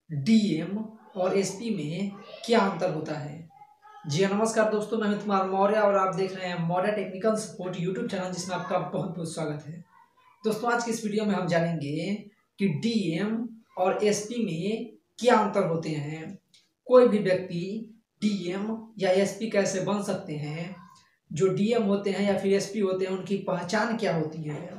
DM और SP में क्या अंतर होता है। जी हाँ, नमस्कार दोस्तों, मैं अमित कुमार मौर्य और आप देख रहे हैं Maurya technical support YouTube channel, जिसमें आपका बहुत बहुत स्वागत है। दोस्तों, आज की इस वीडियो में हम जानेंगे कि डीएम और एसपी में क्या अंतर होते हैं, कोई भी व्यक्ति डीएम या एसपी कैसे बन सकते हैं, जो डीएम होते हैं या फिर एसपी होते हैं उनकी पहचान क्या होती है,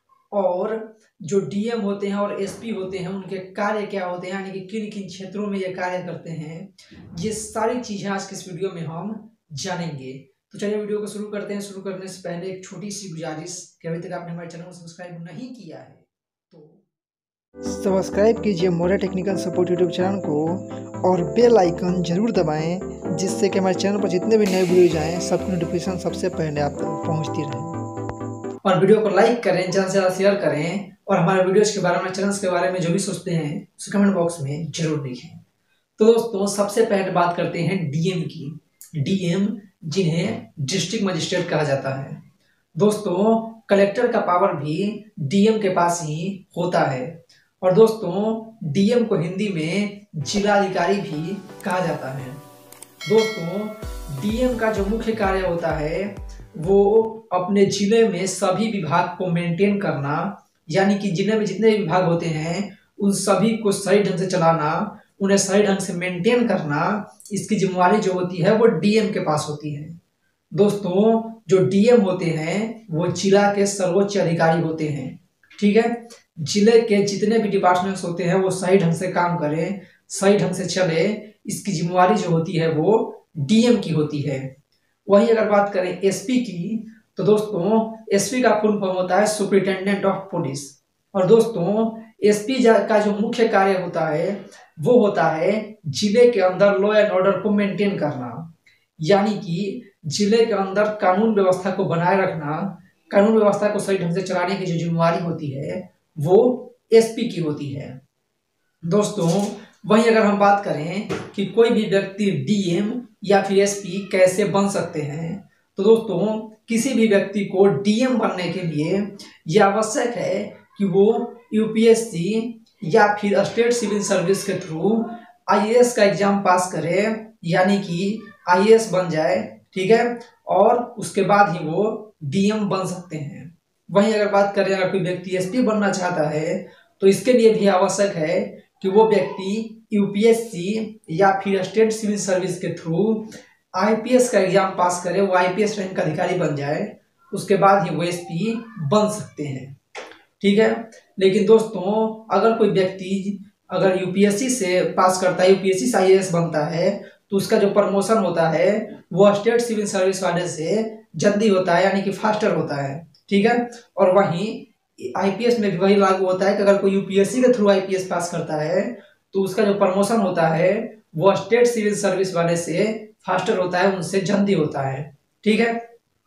और जो डीएम होते हैं और एसपी होते हैं उनके कार्य क्या होते हैं, यानी कि किन किन क्षेत्रों में ये कार्य करते हैं। ये सारी चीजें आज की इस वीडियो में हम जानेंगे। तो चलिए वीडियो को शुरू करते हैं। शुरू करने से पहले एक छोटी सी गुजारिश कि अभी तक आपने हमारे चैनल को सब्सक्राइब नहीं किया है तो सब्सक्राइब कीजिए Maurya technical support YouTube channel को और बेल आइकन जरूर दबाएं, जिससे कि हमारे चैनल पर जितने भी नए वीडियोज आएँ सबकी नोटिफिकेशन सबसे पहले आप तक पहुँचती रहे। और वीडियो को लाइक करें, ज़्यादा से ज़्यादा शेयर करें, और हमारे वीडियोज के बारे में, चैनल्स के बारे में जो भी सोचते हैं उसे कमेंट बॉक्स में जरूर लिखें। तो दोस्तों, सबसे पहले बात करते हैं डीएम की। डीएम जिन्हें डिस्ट्रिक्ट मजिस्ट्रेट कहा जाता है। दोस्तों, कलेक्टर का पावर भी डीएम के पास ही होता है। और दोस्तों, डीएम को हिंदी में जिलाधिकारी भी कहा जाता है। दोस्तों, डीएम का जो मुख्य कार्य होता है वो अपने जिले में सभी विभाग को मेंटेन करना, यानी कि जिले में जितने विभाग होते हैं उन सभी को सही ढंग से चलाना, उन्हें सही ढंग से मेंटेन करना, इसकी जिम्मेवारी जो होती है वो डीएम के पास होती है। दोस्तों, जो डीएम होते हैं वो जिला के सर्वोच्च अधिकारी होते हैं। ठीक है, जिले के जितने भी डिपार्टमेंट्स होते हैं वो सही ढंग से काम करें, सही ढंग से चले, इसकी जिम्मेवारी जो होती है वो डीएम की होती है। वही अगर बात करें एसपी की, तो दोस्तों एसपी का फुल फॉर्म होता है सुपरिटेंडेंट ऑफ पुलिस। और दोस्तों, एसपी का जो मुख्य कार्य होता है वो होता है जिले के अंदर लॉ एंड ऑर्डर को मेंटेन करना, यानी कि जिले के अंदर कानून व्यवस्था को बनाए रखना, कानून व्यवस्था को सही ढंग से चलाने की जो जिम्मेवारी होती है वो एसपी की होती है। दोस्तों, वहीं अगर हम बात करें कि कोई भी व्यक्ति डीएम या फिर एसपी कैसे बन सकते हैं, तो दोस्तों किसी भी व्यक्ति को डीएम बनने के लिए यह आवश्यक है कि वो यूपीएससी या फिर स्टेट सिविल सर्विस के थ्रू आईएएस का एग्जाम पास करे, यानी कि आईएएस बन जाए। ठीक है, और उसके बाद ही वो डीएम बन सकते हैं। वहीं अगर बात करें, अगर कोई व्यक्ति एसपी बनना चाहता है तो इसके लिए भी आवश्यक है कि वो व्यक्ति यूपीएससी या फिर स्टेट सिविल सर्विस के थ्रू आईपीएस का एग्जाम पास करे, वो आईपीएस रैंक का अधिकारी बन जाए, उसके बाद ही वो एसपी बन सकते हैं। ठीक है, लेकिन दोस्तों अगर कोई व्यक्ति अगर यूपीएससी से पास करता है, यूपीएससी से आईएएस बनता है, तो उसका जो प्रमोशन होता है वो स्टेट सिविल सर्विस वाले से जल्दी होता है, यानी कि फास्टर होता है। ठीक है, और वहीं आईपीएस में भी वही लागू होता है कि अगर कोई यूपीएससी के थ्रू आईपीएस पास करता है तो उसका जो प्रमोशन होता है वो स्टेट सिविल सर्विस वाले से फास्टर होता है, उनसे जल्दी होता है। ठीक है,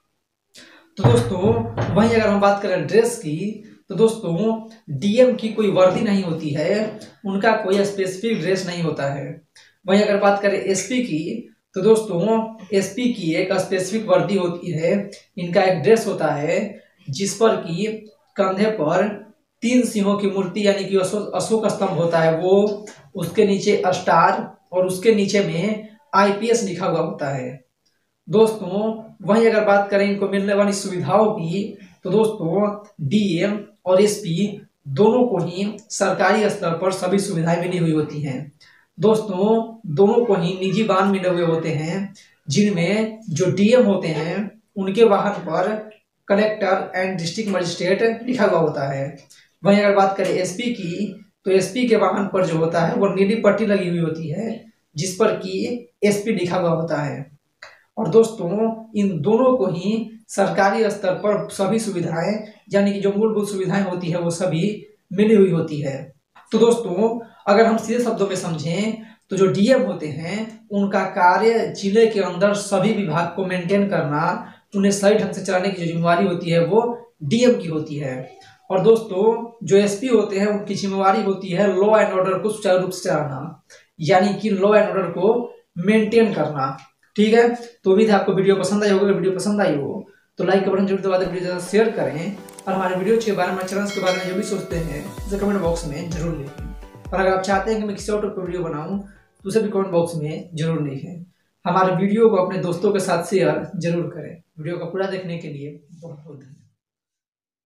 तो दोस्तों वहीं अगर हम बात करें ड्रेस की, तो दोस्तों डीएम की कोई वर्दी नहीं होती है, उनका कोई स्पेसिफिक ड्रेस नहीं होता है। वहीं अगर बात करें एसपी की, तो दोस्तों एसपी की एक स्पेसिफिक वर्दी होती है, इनका एक ड्रेस होता है जिस पर कि कंधे पर 3 सिंहों की मूर्ति, यानी कि अशोक स्तंभ होता है वो, उसके नीचे स्टार और उसके नीचे में आईपीएस लिखा हुआ होता है। दोस्तों वहीं अगर बात करें इनको मिलने वाली सुविधाओं की, तो दोस्तों डीएम और एसपी दोनों को ही सरकारी स्तर पर सभी सुविधाएं मिली हुई होती हैं। दोस्तों दोनों को ही निजी वाहन मिले हुए होते हैं, जिनमें जो डीएम होते हैं उनके वाहन पर कलेक्टर एंड डिस्ट्रिक्ट मजिस्ट्रेट लिखा हुआ होता है। वहीं अगर बात करें एसपी की, तो एसपी के वाहन पर जो होता है वो नीली पट्टी लगी हुई होती है जिस पर कि एसपी लिखा हुआ होता है। और दोस्तों इन दोनों को ही सरकारी स्तर पर सभी सुविधाएं, यानी कि जो मूलभूत सुविधाएं होती है वो सभी मिली हुई होती है। तो दोस्तों अगर हम सीधे शब्दों में समझें तो जो डीएम होते हैं उनका कार्य जिले के अंदर सभी विभाग को मेंटेन करना, उन्हें सही ढंग से चलाने की जो जिम्मेवारी होती है वो डीएम की होती है। और दोस्तों जो एसपी होते हैं उनकी जिम्मेवारी होती है लॉ एंड ऑर्डर को सुचारू रूप से चलाना, यानी कि लॉ एंड ऑर्डर को मेंटेन करना। ठीक है, तो उम्मीद है आपको वीडियो पसंद आई होगी। अगर वीडियो पसंद आई हो तो लाइक का बटन जरूर दबा दें, वीडियो ज़्यादा शेयर करें, और हमारे वीडियो के बारे में, चैनल के बारे में जो भी सोचते हैं उसे कमेंट बॉक्स में जरूर लिखें। और अगर आप चाहते हैं कि मैं किसी और टॉपिक पर वीडियो बनाऊँ तो उसे भी कमेंट बॉक्स में जरूर लिखें। हमारे वीडियो को अपने दोस्तों के साथ शेयर जरूर करें। वीडियो को पूरा देखने के लिए बहुत बहुत धन्यवाद।